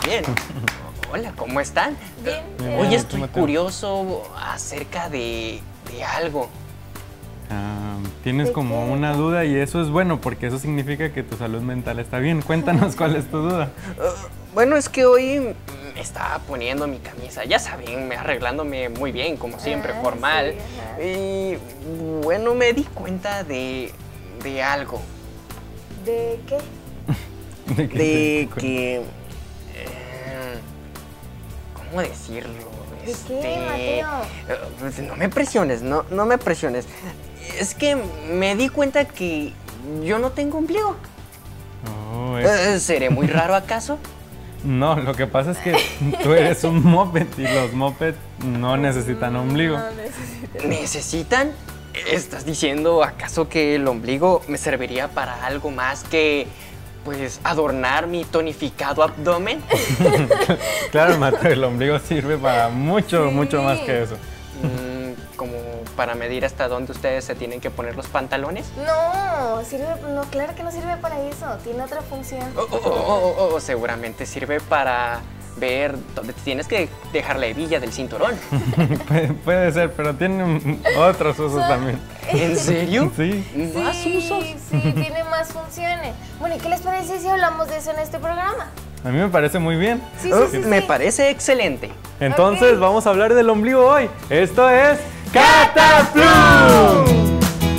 bien. Hola, ¿cómo están? Bien. Oye, estoy curioso acerca de algo. Tienes como una duda y eso es bueno porque eso significa que tu salud mental está bien. Cuéntanos cuál es tu duda. Bueno, es que hoy me estaba poniendo mi camisa, ya saben, arreglándome muy bien, como siempre, formal. Sí, y bueno, me di cuenta de algo. ¿De qué? ¿De qué te De das cuenta? que... ¿cómo decirlo? ¿De qué, Mateo? No me presiones, no me presiones. Es que me di cuenta que yo no tengo ombligo. Oh, ¿Seré muy raro acaso? No, lo que pasa es que tú eres un moped y los mopeds no necesitan ombligo. No necesito. ¿Necesitan? ¿Estás diciendo acaso que el ombligo me serviría para algo más que, pues, adornar mi tonificado abdomen? Claro, Mateo, el ombligo sirve para mucho, Sí. mucho más que eso. ¿Como para medir hasta dónde ustedes se tienen que poner los pantalones? No, claro que no sirve para eso. Tiene otra función. Seguramente sirve para ver dónde tienes que dejar la hebilla del cinturón. Puede ser, pero tiene otros usos también. ¿En serio? Sí. ¿Más Sí, usos? Sí, tiene más funciones. Bueno, ¿y qué les parece si hablamos de eso en este programa? A mí me parece muy bien. Sí, Me parece excelente. Entonces Ok. vamos a hablar del ombligo hoy. Esto es Cataplum.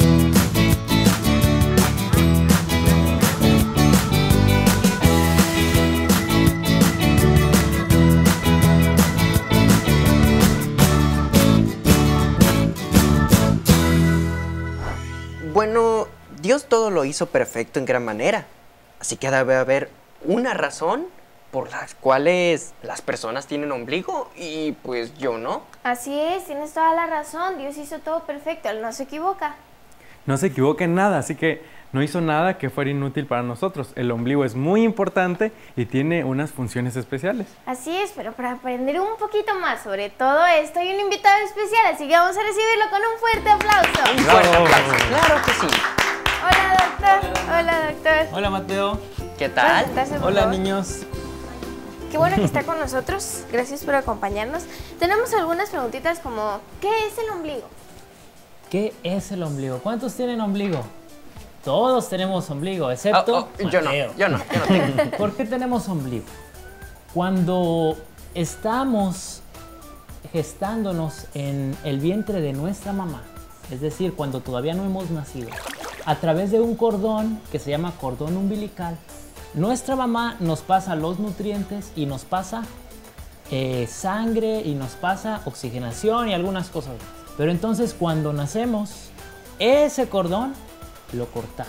Bueno, Dios todo lo hizo perfecto en gran manera. Así que debe haber una razón por las cuales las personas tienen ombligo y pues yo no. Así es, tienes toda la razón. Dios hizo todo perfecto, Él no se equivoca. No se equivoque en nada, así que no hizo nada que fuera inútil para nosotros. El ombligo es muy importante y tiene unas funciones especiales. Así es, pero para aprender un poquito más sobre todo esto hay un invitado especial, así que vamos a recibirlo con un fuerte aplauso. Un fuerte aplauso. Claro que sí. Hola, doctor. Hola, doctor. Hola Mateo. ¿Qué ¿Puedes tal? sentarse, por Hola favor? niños. Qué bueno que está con nosotros. Gracias por acompañarnos. Tenemos algunas preguntitas como, ¿qué es el ombligo? ¿Qué es el ombligo? ¿Cuántos tienen ombligo? Todos tenemos ombligo, excepto Yo no Mateo. tengo. ¿Por qué tenemos ombligo? Cuando estamos gestándonos en el vientre de nuestra mamá, es decir, cuando todavía no hemos nacido, a través de un cordón que se llama cordón umbilical, nuestra mamá nos pasa los nutrientes y nos pasa sangre y nos pasa oxigenación y algunas cosas más. Pero entonces cuando nacemos, ese cordón lo cortamos.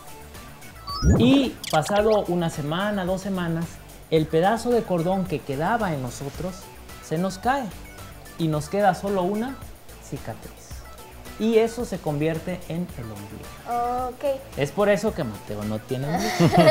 Y pasado una semana, 2 semanas, el pedazo de cordón que quedaba en nosotros se nos cae y nos queda solo una cicatriz. Y eso se convierte en el ombligo. Ok. Es por eso que Mateo no tiene ombligo.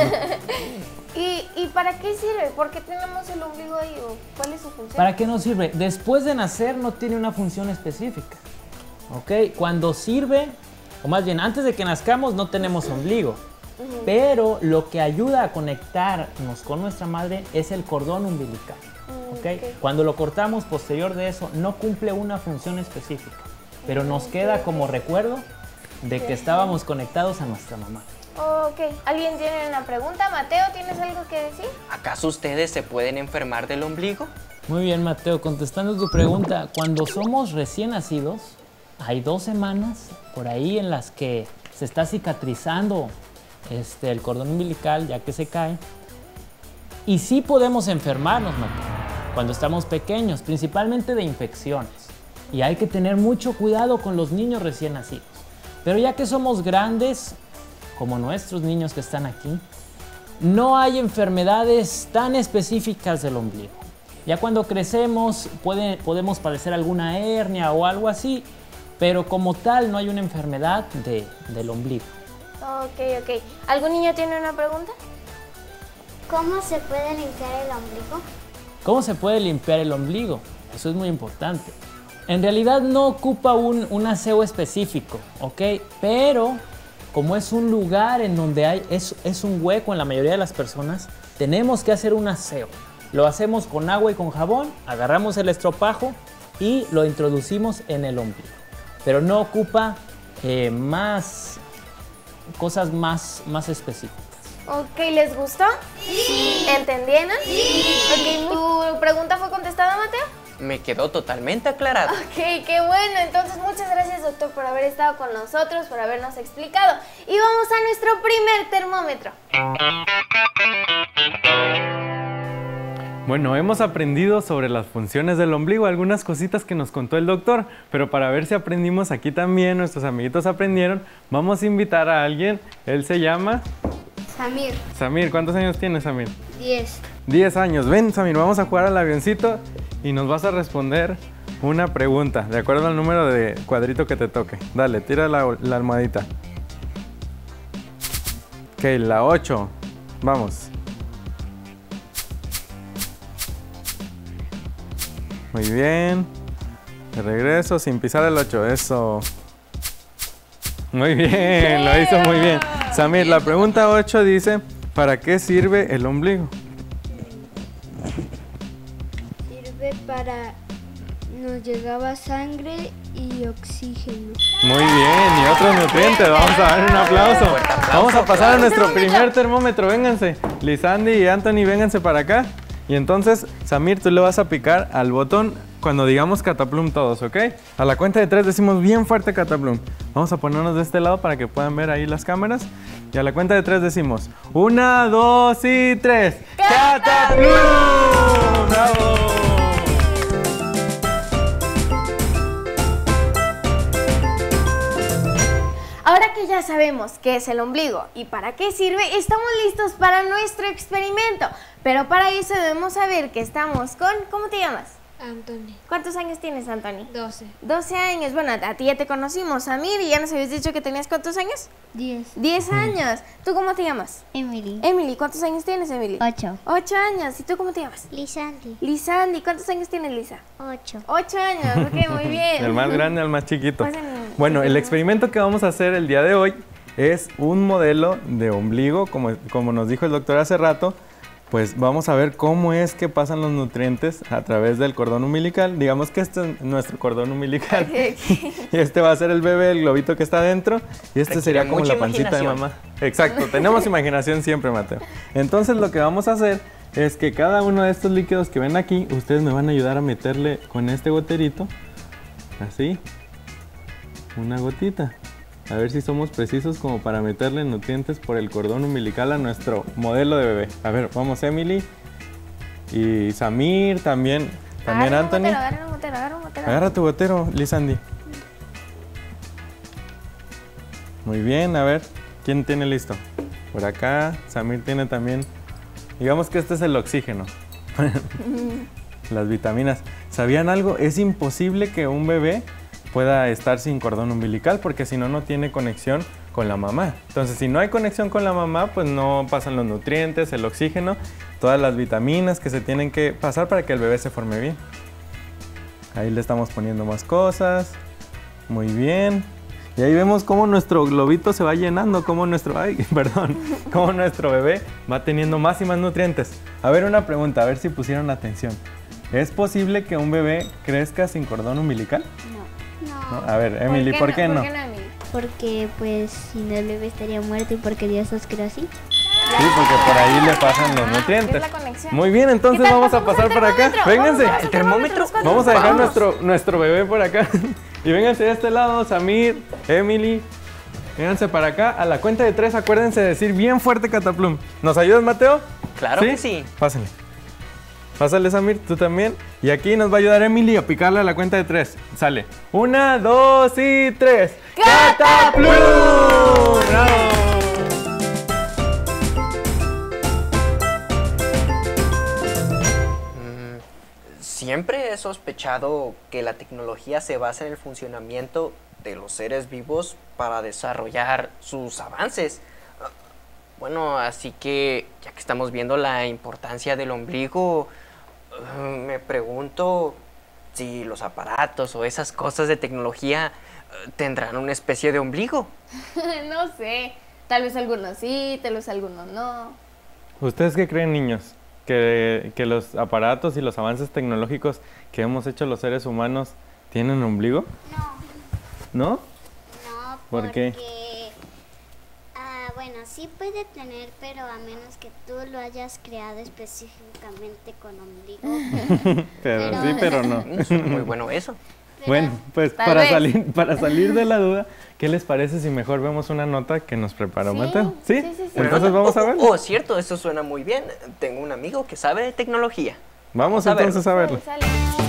¿Y para qué sirve? ¿Por qué tenemos el ombligo ahí? ¿O cuál es su función? ¿Para qué nos sirve? Después de nacer no tiene una función específica. ¿Ok? Cuando sirve, o más bien antes de que nazcamos no tenemos ombligo. Pero lo que ayuda a conectarnos con nuestra madre es el cordón umbilical. ¿Ok? Cuando lo cortamos posterior de eso no cumple una función específica. Pero nos queda como recuerdo de que estábamos conectados a nuestra mamá. Ok. ¿Alguien tiene una pregunta? Mateo, ¿tienes algo que decir? ¿Acaso ustedes se pueden enfermar del ombligo? Muy bien, Mateo, contestando tu pregunta, cuando somos recién nacidos, hay 2 semanas por ahí en las que se está cicatrizando el cordón umbilical ya que se cae. Y sí podemos enfermarnos, Mateo, cuando estamos pequeños, principalmente de infecciones. Y hay que tener mucho cuidado con los niños recién nacidos. Pero ya que somos grandes, como nuestros niños que están aquí, no hay enfermedades tan específicas del ombligo. Ya cuando crecemos podemos padecer alguna hernia o algo así, pero como tal no hay una enfermedad del ombligo. Ok. ¿Algún niño tiene una pregunta? ¿Cómo se puede limpiar el ombligo? ¿Cómo se puede limpiar el ombligo? Eso es muy importante. En realidad no ocupa un aseo específico, ¿ok? Pero como es un lugar en donde es un hueco en la mayoría de las personas, tenemos que hacer un aseo. Lo hacemos con agua y con jabón, agarramos el estropajo y lo introducimos en el ombligo. Pero no ocupa cosas más específicas. Ok, ¿les gustó? Sí. ¿Entendieron? Sí. Ok, ¿tu pregunta fue contestada, Mateo? Me quedó totalmente aclarado. Ok, qué bueno. Entonces, muchas gracias, doctor, por haber estado con nosotros, por habernos explicado. Y vamos a nuestro primer termómetro. Bueno, hemos aprendido sobre las funciones del ombligo, algunas cositas que nos contó el doctor, pero para ver si aprendimos aquí también, nuestros amiguitos aprendieron, vamos a invitar a alguien. Él se llama... Samir. Samir, ¿cuántos años tienes, Samir? 10. 10 años. Ven, Samir, vamos a jugar al avioncito y nos vas a responder una pregunta, de acuerdo al número de cuadrito que te toque. Dale, tira la almohadita. Ok, la 8. Vamos. Muy bien. De regreso sin pisar el 8. Eso. Muy bien, lo hizo muy bien. Samir, la pregunta 8 dice, ¿para qué sirve el ombligo? Sirve para... Nos llegaba sangre y oxígeno. Muy bien, y otros nutrientes. Vamos a dar un aplauso. Vamos a pasar a nuestro primer termómetro. Vénganse. Lisandi y Anthony, vénganse para acá. Y entonces, Samir, tú le vas a picar al botón cuando digamos cataplum todos, ¿ok? A la cuenta de 3 decimos bien fuerte cataplum. Vamos a ponernos de este lado para que puedan ver ahí las cámaras. Y a la cuenta de 3 decimos 1, 2 y 3. ¡Cataplum! ¡Bravo! Ahora que ya sabemos qué es el ombligo y para qué sirve, estamos listos para nuestro experimento. Pero para eso debemos saber que estamos con... ¿Cómo te llamas? Anthony. ¿Cuántos años tienes, Anthony? 12. 12 años. Bueno, a ti ya te conocimos, Samir, y ya nos habías dicho que tenías ¿cuántos años? 10. 10 años. ¿Tú cómo te llamas? Emily. Emily, ¿cuántos años tienes, Emily? 8. 8 años. ¿Y tú cómo te llamas? Lisandi. Lisandi, ¿cuántos años tienes, Lisa? 8. 8 años, ok, muy bien. Del más grande al más chiquito. Pásenme. Bueno, el experimento que vamos a hacer el día de hoy es un modelo de ombligo, como nos dijo el doctor hace rato. Pues vamos a ver cómo es que pasan los nutrientes a través del cordón umbilical. Digamos que este es nuestro cordón umbilical. Y este va a ser el bebé, el globito que está adentro. Y este Requiere sería como mucha la pancita de imaginación. mamá. Exacto, tenemos imaginación siempre, Mateo. Entonces lo que vamos a hacer es que cada uno de estos líquidos que ven aquí, ustedes me van a ayudar a meterle con este goterito, así, una gotita. A ver si somos precisos como para meterle nutrientes por el cordón umbilical a nuestro modelo de bebé. A ver, vamos Emily y Samir, también Anthony. Agarra un gotero. Agarra tu gotero, Lisandi. Muy bien, a ver, ¿quién tiene listo? Por acá, Samir tiene también. Digamos que este es el oxígeno. Las vitaminas. ¿Sabían algo? Es imposible que un bebé pueda estar sin cordón umbilical porque si no, no tiene conexión con la mamá. Entonces, si no hay conexión con la mamá, pues no pasan los nutrientes, el oxígeno, todas las vitaminas que se tienen que pasar para que el bebé se forme bien. Ahí le estamos poniendo más cosas. Muy bien. Y ahí vemos cómo nuestro globito se va llenando, cómo nuestro bebé va teniendo más y más nutrientes. A ver, una pregunta, a ver si pusieron atención. ¿Es posible que un bebé crezca sin cordón umbilical? No. ¿No? A ver, Emily, ¿por qué no? ¿Por qué no, Emily? Porque pues si no el bebé estaría muerto y porque Dios los creó así. Sí, porque por ahí le pasan los nutrientes. es la conexión. Muy bien, entonces ¿Qué tal? vamos a Pasamos pasar al por acá. termómetro. Vénganse. Vamos al termómetro. Vamos a dejar Vamos. nuestro bebé por acá. Y vénganse de este lado, Samir, Emily. Vénganse para acá. A la cuenta de 3, acuérdense de decir bien fuerte cataplum. ¿Nos ayudas, Mateo? Claro que sí. Pásale. Pásale, Samir, tú también. Y aquí nos va a ayudar Emily a picarle a la cuenta de 3. Sale. 1, 2 y 3. ¡Cataplum! ¡Bravo! Siempre he sospechado que la tecnología se basa en el funcionamiento de los seres vivos para desarrollar sus avances. Bueno, así que ya que estamos viendo la importancia del ombligo, me pregunto si los aparatos o esas cosas de tecnología tendrán una especie de ombligo. No sé. Tal vez algunos sí, tal vez algunos no. ¿Ustedes qué creen, niños? que los aparatos y los avances tecnológicos que hemos hecho los seres humanos tienen ombligo? No. ¿No? No, ¿Por qué? Bueno, sí puede tener, pero a menos que tú lo hayas creado específicamente con ombligo. Pero sí, pero no. Suena muy bueno eso. Bueno, pues Tal vez. para salir de la duda, ¿qué les parece si mejor vemos una nota que nos preparó Sí, Mateo? ¿Sí? sí. Entonces vamos a ver. Oh, cierto, eso suena muy bien. Tengo un amigo que sabe de tecnología. Vamos a verlo. entonces a verlo. Sale.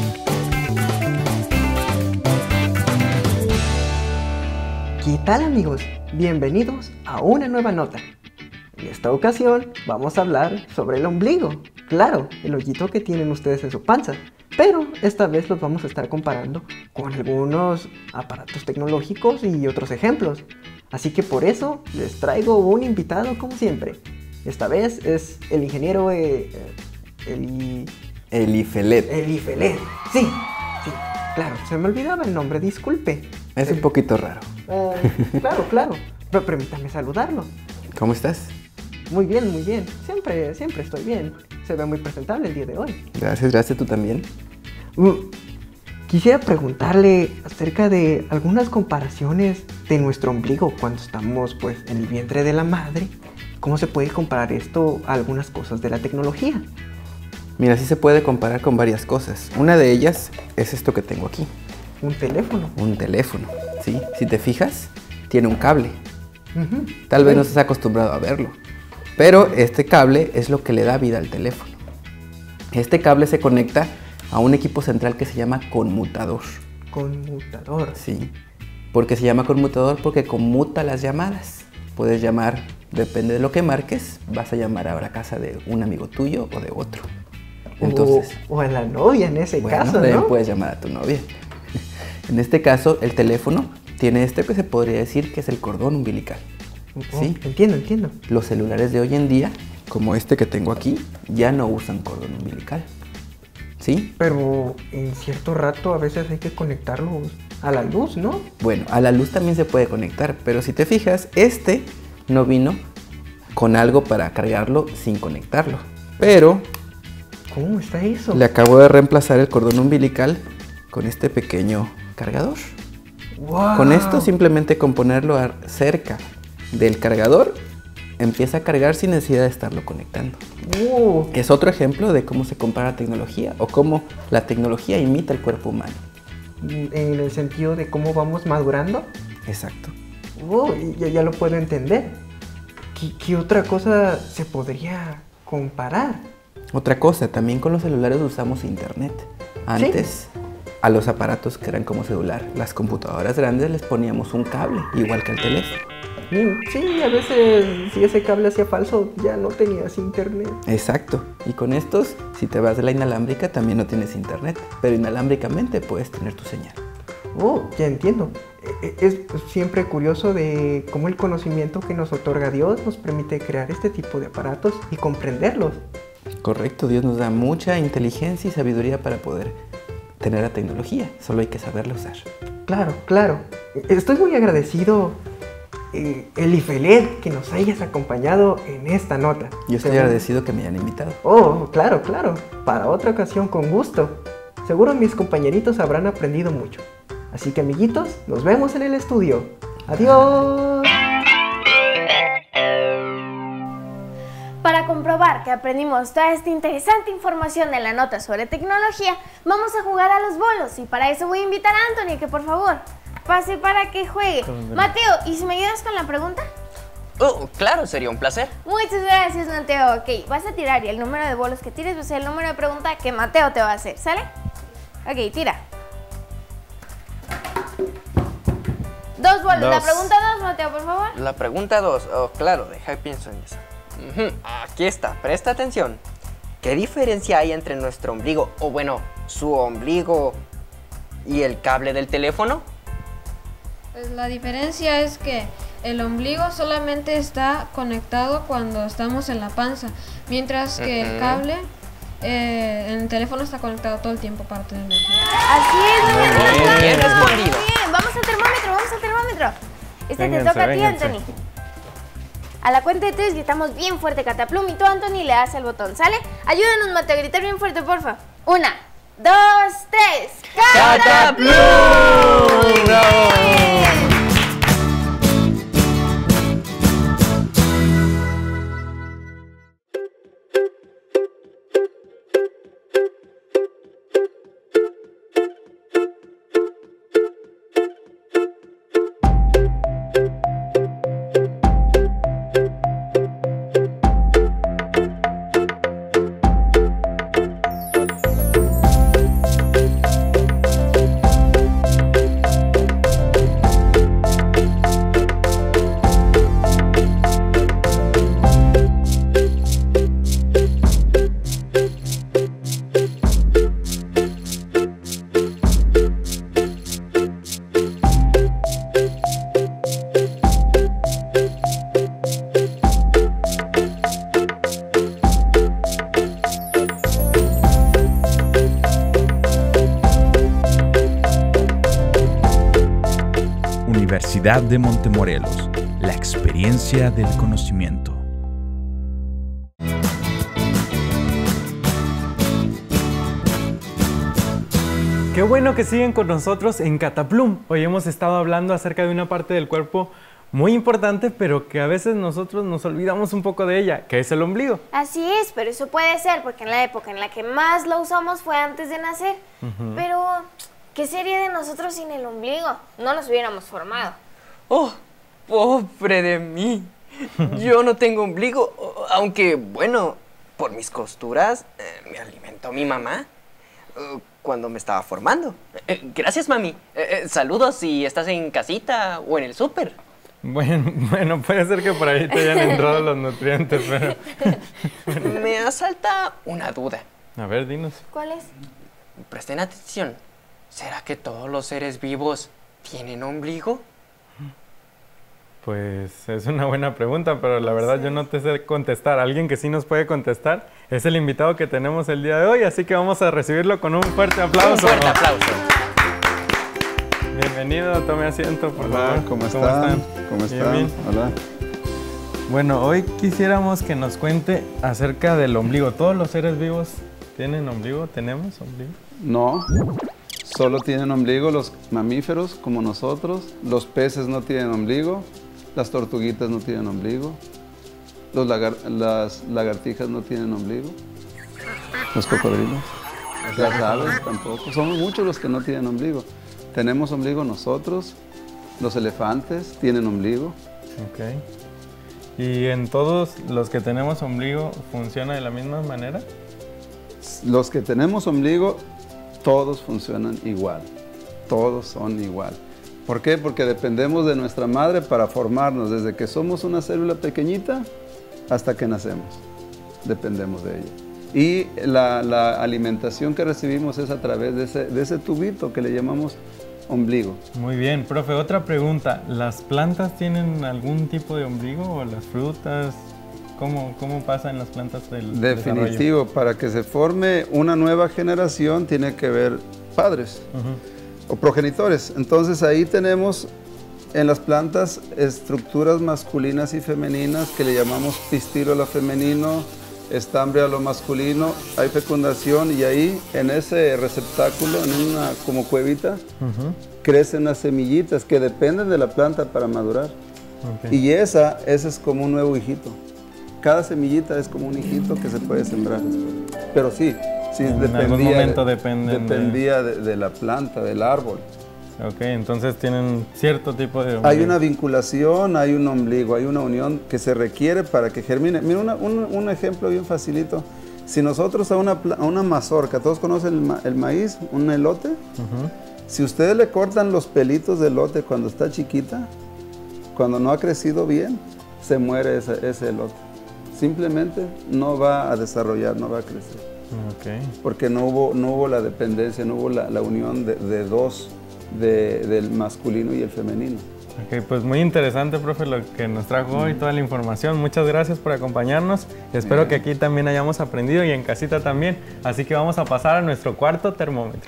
¿Qué tal, amigos? Bienvenidos a una nueva nota. En esta ocasión vamos a hablar sobre el ombligo. Claro, el hoyito que tienen ustedes en su panza. Pero esta vez los vamos a estar comparando con algunos aparatos tecnológicos y otros ejemplos. Así que por eso les traigo un invitado como siempre. Esta vez es el ingeniero Elifelet. Elifelet. Sí, claro, se me olvidaba el nombre, disculpe. Es un poquito raro. Claro. Pero permítame saludarlo. ¿Cómo estás? Muy bien. Siempre estoy bien. Se ve muy presentable el día de hoy. Gracias, tú también. Quisiera preguntarle acerca de algunas comparaciones de nuestro ombligo cuando estamos pues en el vientre de la madre. ¿Cómo se puede comparar esto a algunas cosas de la tecnología? Mira, sí se puede comparar con varias cosas. Una de ellas es esto que tengo aquí. Un teléfono. Un teléfono, ¿sí? Si te fijas, tiene un cable. Ujú. Tal vez no estés acostumbrado a verlo, pero este cable es lo que le da vida al teléfono. Este cable se conecta a un equipo central que se llama conmutador. Conmutador. Sí. ¿Por qué se llama conmutador? Porque conmuta las llamadas. Puedes llamar, depende de lo que marques, vas a llamar ahora a casa de un amigo tuyo o de otro. Entonces, o a la novia en ese bueno, caso, también ¿no? puedes llamar a tu novia. En este caso, el teléfono tiene este que se podría decir que es el cordón umbilical. ¿Sí? Entiendo. Los celulares de hoy en día, como este que tengo aquí, ya no usan cordón umbilical. ¿Sí? Pero en cierto rato a veces hay que conectarlos a la luz, ¿no? Bueno, a la luz también se puede conectar, pero si te fijas, este no vino con algo para cargarlo sin conectarlo. Pero ¿Cómo está eso? le acabo de reemplazar el cordón umbilical con este pequeño cargador. ¡Wow! Con esto, simplemente con ponerlo cerca del cargador, empieza a cargar sin necesidad de estarlo conectando. ¡Wow! Es otro ejemplo de cómo se compara la tecnología o cómo la tecnología imita el cuerpo humano. En el sentido de cómo vamos madurando. Exacto. ¡Wow! Ya lo puedo entender. ¿Qué otra cosa se podría comparar? Otra cosa, también con los celulares usamos internet. Antes, a los aparatos que eran como celular, las computadoras grandes les poníamos un cable, igual que al teléfono. Sí, a veces si ese cable hacía falso ya no tenías internet. Exacto. Y con estos, si te vas de la inalámbrica, también no tienes internet, pero inalámbricamente puedes tener tu señal. Oh, ya entiendo. Es siempre curioso de cómo el conocimiento que nos otorga Dios nos permite crear este tipo de aparatos y comprenderlos. Correcto, Dios nos da mucha inteligencia y sabiduría para poder tener la tecnología, solo hay que saberla usar. Claro. Estoy muy agradecido, Elifelet, que nos hayas acompañado en esta nota. Yo estoy agradecido que me hayan invitado. Oh, claro. Para otra ocasión, con gusto. Seguro mis compañeritos habrán aprendido mucho. Así que, amiguitos, nos vemos en el estudio. ¡Adiós! Para comprobar que aprendimos toda esta interesante información en la nota sobre tecnología, vamos a jugar a los bolos y para eso voy a invitar a Anthony que por favor pase para que juegue. Mateo, ¿y si me ayudas con la pregunta? Oh, claro, sería un placer. Muchas gracias, Mateo. Ok, vas a tirar y el número de bolos que tires va a ser el número de pregunta que Mateo te va a hacer, ¿sale? Ok, tira. 2 bolos. La pregunta 2, Mateo, por favor. La pregunta 2. Oh, claro, deja que pienso en eso. Aquí está, presta atención. ¿Qué diferencia hay entre nuestro ombligo, o bueno, su ombligo y el cable del teléfono? Pues la diferencia es que el ombligo solamente está conectado cuando estamos en la panza, mientras que el cable en el teléfono está conectado todo el tiempo para tener energía. Así es, muy Bien respondido. bien. Vamos al termómetro. Este te Vénganse, toca a ti, vénganse. Anthony. A la cuenta de 3 gritamos bien fuerte Cataplum y tú, Anthony, le das el botón, ¿sale? Ayúdanos, Mateo, a gritar bien fuerte, porfa. 1, 2, 3. ¡Cataplum! ¡Bravo! Universidad de Montemorelos, la experiencia del conocimiento. Qué bueno que siguen con nosotros en Cataplum. Hoy hemos estado hablando acerca de una parte del cuerpo muy importante, pero que a veces nosotros nos olvidamos un poco de ella, que es el ombligo. Así es, pero eso puede ser porque en la época en la que más lo usamos fue antes de nacer. Pero, ¿qué sería de nosotros sin el ombligo? No nos hubiéramos formado. ¡Oh, pobre de mí! Yo no tengo ombligo, aunque, bueno, por mis costuras me alimentó mi mamá cuando me estaba formando. Gracias, mami. Saludos si estás en casita o en el súper. Bueno, puede ser que por ahí te hayan entrado los nutrientes, pero... Me asalta una duda. A ver, dinos. ¿Cuál es? Presten atención. ¿Será que todos los seres vivos tienen ombligo? Pues es una buena pregunta, pero la verdad yo no te sé contestar. Alguien que sí nos puede contestar es el invitado que tenemos el día de hoy, así que vamos a recibirlo con un fuerte aplauso. Un fuerte aplauso. Bienvenido, tome asiento, por Hola, favor. ¿cómo están? ¿Cómo están? Bien. Hola. Bueno, hoy quisiéramos que nos cuente acerca del ombligo. ¿Todos los seres vivos tienen ombligo? ¿Tenemos ombligo? No, solo tienen ombligo los mamíferos como nosotros, los peces no tienen ombligo, las tortuguitas no tienen ombligo, las lagartijas no tienen ombligo, los cocodrilos, las aves tampoco. Somos muchos los que no tienen ombligo. Tenemos ombligo nosotros, los elefantes tienen ombligo. Ok. ¿Y en todos los que tenemos ombligo funciona de la misma manera? Los que tenemos ombligo, todos funcionan igual, todos son igual. ¿Por qué? Porque dependemos de nuestra madre para formarnos, desde que somos una célula pequeñita hasta que nacemos, dependemos de ella. Y la alimentación que recibimos es a través de ese tubito que le llamamos ombligo. Muy bien, profe, otra pregunta. ¿Las plantas tienen algún tipo de ombligo o las frutas? ¿Cómo pasa en las plantas del Definitivo, desarrollo? para que se forme una nueva generación tiene que haber padres o progenitores. Entonces ahí tenemos en las plantas estructuras masculinas y femeninas que le llamamos pistilo a lo femenino, estambre a lo masculino, hay fecundación y ahí en ese receptáculo, en una como cuevita, crecen las semillitas que dependen de la planta para madurar. Okay. Y ese es como un nuevo hijito. Cada semillita es como un hijito que se puede sembrar después. Pero sí en algún momento dependía de la planta, del árbol. Ok, entonces tienen cierto tipo de ombligo. Hay una vinculación, hay un ombligo, hay una unión que se requiere para que germine. Mira, un ejemplo bien facilito. Si nosotros a una mazorca, ¿todos conocen el maíz, un elote? Si ustedes le cortan los pelitos del elote cuando está chiquita, cuando no ha crecido bien, se muere ese elote. Simplemente no va a desarrollar, no va a crecer. Okay. Porque no hubo la dependencia, no hubo la unión de dos, del masculino y el femenino. Ok, pues muy interesante, profe, lo que nos trajo hoy, toda la información. Muchas gracias por acompañarnos. Espero que aquí también hayamos aprendido y en casita también. Así que vamos a pasar a nuestro cuarto termómetro.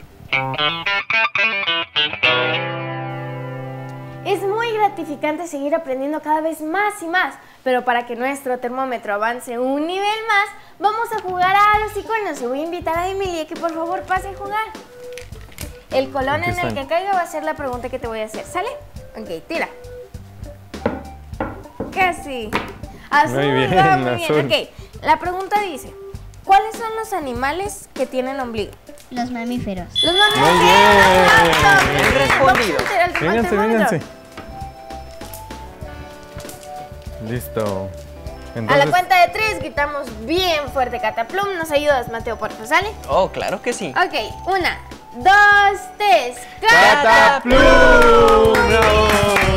Es muy gratificante seguir aprendiendo cada vez más y más, Pero para que nuestro termómetro avance un nivel más, vamos a jugar a los iconos. Y voy a invitar a Emilia que por favor pase a jugar. El colón en el que caiga va a ser la pregunta que te voy a hacer, ¿sale? Ok, tira. Casi. Azul, muy bien, azul. Ok, la pregunta dice, ¿cuáles son los animales que tienen ombligo? Los mamíferos. Los mamíferos. Muy bien. Bien respondido. Vénganse, vénganse. Listo. A la Entonces, cuenta de 3 gritamos bien fuerte Cataplum. ¿Nos ayudas, Mateo, por favor? ¿Sale? Oh, claro que sí. Ok, 1, 2, 3. ¡Cataplum! ¡Bravo!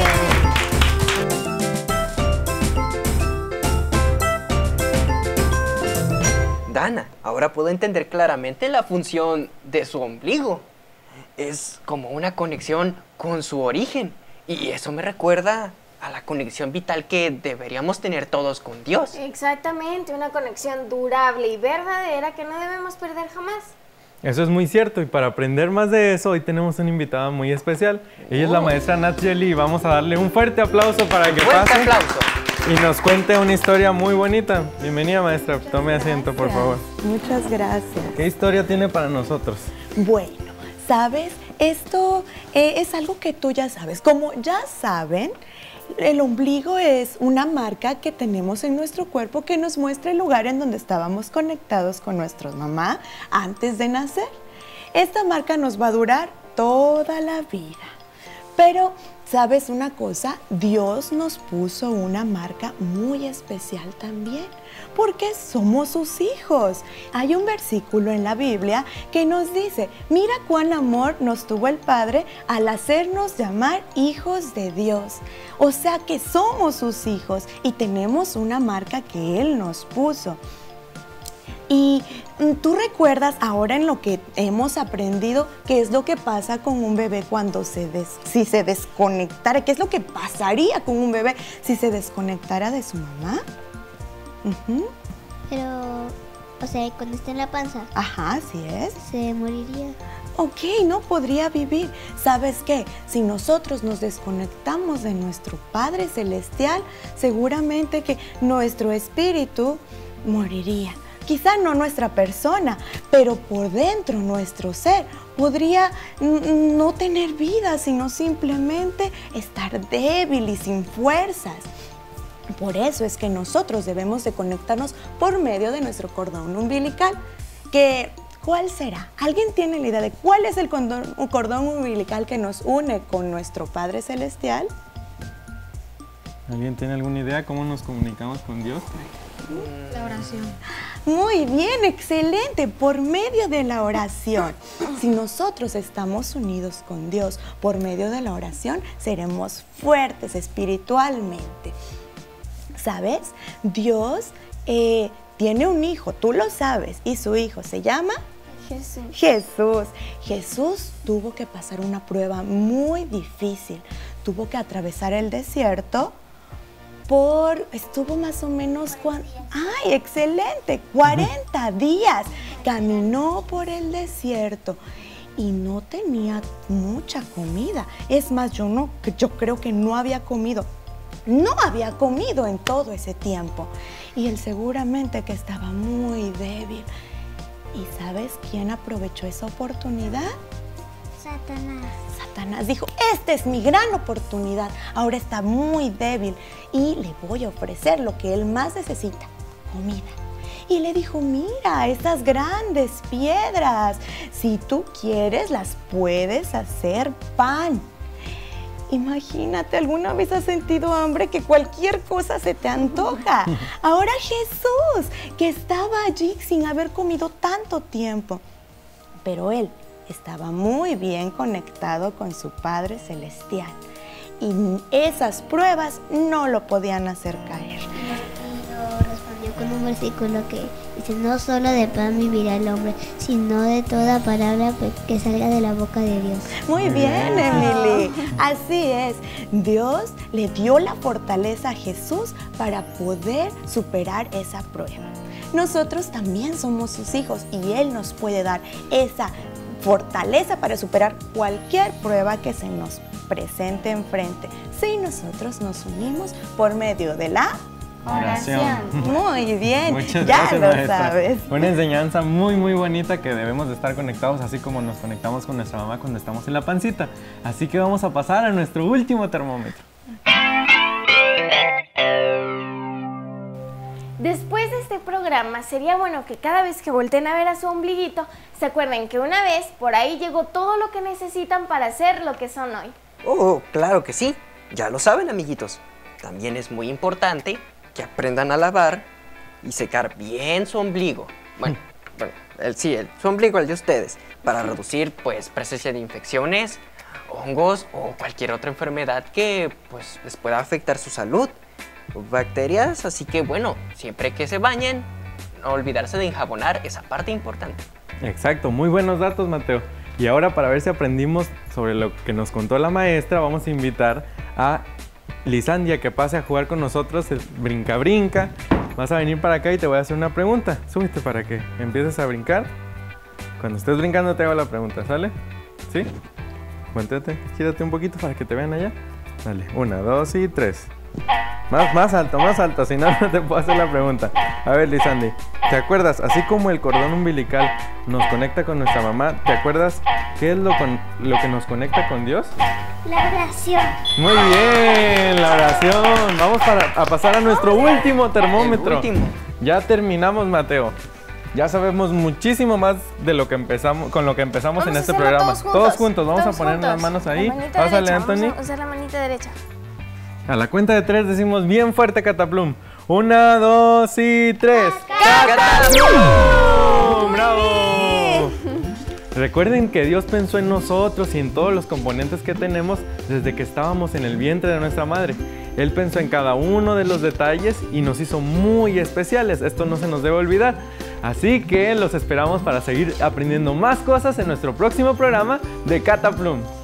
Dana, ahora puedo entender claramente la función de su ombligo. Es como una conexión con su origen. Y eso me recuerda a la conexión vital que deberíamos tener todos con Dios. Exactamente, una conexión durable y verdadera que no debemos perder jamás. Eso es muy cierto, y para aprender más de eso, hoy tenemos una invitada muy especial. Ella es la maestra Nat Jelly y vamos a darle un fuerte aplauso para que Fuerte pase aplauso. y nos cuente una historia muy bonita. Bienvenida, maestra, tome asiento, por favor. Muchas gracias. ¿Qué historia tiene para nosotros? Bueno, ¿sabes? Esto es algo que tú ya sabes. Como ya saben, el ombligo es una marca que tenemos en nuestro cuerpo que nos muestra el lugar en donde estábamos conectados con nuestra mamá antes de nacer. Esta marca nos va a durar toda la vida. Pero, ¿sabes una cosa? Dios nos puso una marca muy especial también, porque somos sus hijos. Hay un versículo en la Biblia que nos dice, mira cuán amor nos tuvo el Padre al hacernos llamar hijos de Dios. O sea que somos sus hijos y tenemos una marca que Él nos puso. Y tú recuerdas ahora en lo que hemos aprendido qué es lo que pasa con un bebé cuando si se desconectara, qué es lo que pasaría con un bebé si se desconectara de su mamá. Pero, o sea, cuando está en la panza. Ajá, así es. Se moriría. Ok, no podría vivir. ¿Sabes qué? Si nosotros nos desconectamos de nuestro Padre Celestial, seguramente que nuestro espíritu moriría. Quizá no nuestra persona, pero por dentro nuestro ser podría no tener vida, sino simplemente estar débil y sin fuerzas. Por eso es que nosotros debemos de conectarnos por medio de nuestro cordón umbilical. ¿Cuál será? ¿Alguien tiene la idea de cuál es el cordón umbilical que nos une con nuestro Padre Celestial? ¿Alguien tiene alguna idea cómo nos comunicamos con Dios? La oración. Muy bien, excelente, por medio de la oración. Si nosotros estamos unidos con Dios por medio de la oración, seremos fuertes espiritualmente. ¿Sabes? Dios tiene un hijo, tú lo sabes, y su hijo se llama Jesús. Jesús tuvo que pasar una prueba muy difícil. Tuvo que atravesar el desierto estuvo más o menos, ¡ay, excelente! 40 días. Caminó por el desierto y no tenía mucha comida. Es más, yo creo que no había comido. No había comido en todo ese tiempo. Y él seguramente que estaba muy débil. ¿Y sabes quién aprovechó esa oportunidad? Satanás dijo, esta es mi gran oportunidad, ahora está muy débil y le voy a ofrecer lo que él más necesita, comida. Y le dijo, mira, estas grandes piedras, si tú quieres las puedes hacer pan. Imagínate, ¿alguna vez has sentido hambre que cualquier cosa se te antoja? Ahora Jesús, que estaba allí sin haber comido tanto tiempo, pero él estaba muy bien conectado con su Padre Celestial y esas pruebas no lo podían hacer caer. Y lo respondió con un versículo que dice, no solo de pan vivirá el hombre, sino de toda palabra que salga de la boca de Dios. Muy bien, Emily. Así es. Dios le dio la fortaleza a Jesús para poder superar esa prueba. Nosotros también somos sus hijos y Él nos puede dar esa fortaleza para superar cualquier prueba que se nos presente enfrente, si nosotros nos unimos por medio de la Oración. Muy bien, Muchas ya gracias, lo maestra. sabes. Una enseñanza muy, muy bonita que debemos de estar conectados, así como nos conectamos con nuestra mamá cuando estamos en la pancita. Así que vamos a pasar a nuestro último termómetro. Después de este programa, sería bueno que cada vez que volteen a ver a su ombliguito, se acuerden que una vez por ahí llegó todo lo que necesitan para ser lo que son hoy. Oh, claro que sí. Ya lo saben, amiguitos. También es muy importante que aprendan a lavar y secar bien su ombligo. Bueno, su ombligo, el de ustedes, para reducir, pues, presencia de infecciones, hongos o cualquier otra enfermedad que, pues, les pueda afectar su salud. Bacterias, así que, bueno, siempre que se bañen, no olvidarse de enjabonar esa parte importante. Exacto, muy buenos datos, Mateo. Y ahora, para ver si aprendimos sobre lo que nos contó la maestra, vamos a invitar a Lisandia que pase a jugar con nosotros el brinca-brinca. Vas a venir para acá y te voy a hacer una pregunta. Súbete para que empieces a brincar. Cuando estés brincando te hago la pregunta, ¿sale? ¿Sí? Voltéate, gírate un poquito para que te vean allá. Dale, 1, 2 y 3. Más alto, si no, no te puedo hacer la pregunta. A ver, Lisandi, ¿te acuerdas? Así como el cordón umbilical nos conecta con nuestra mamá, ¿te acuerdas qué es lo que nos conecta con Dios? La oración. Muy bien, la oración. Vamos a pasar a nuestro último termómetro. El último. Ya terminamos, Mateo. Ya sabemos muchísimo más de lo que empezamos, con lo que empezamos en este programa. Todos juntos, vamos a poner las manos ahí. Pásale, Anthony. Vamos a usar la manita derecha. A la cuenta de 3 decimos bien fuerte, Cataplum. 1, 2 y 3. ¡Cataplum! ¡Bravo! Recuerden que Dios pensó en nosotros y en todos los componentes que tenemos desde que estábamos en el vientre de nuestra madre. Él pensó en cada uno de los detalles y nos hizo muy especiales. Esto no se nos debe olvidar. Así que los esperamos para seguir aprendiendo más cosas en nuestro próximo programa de Cataplum.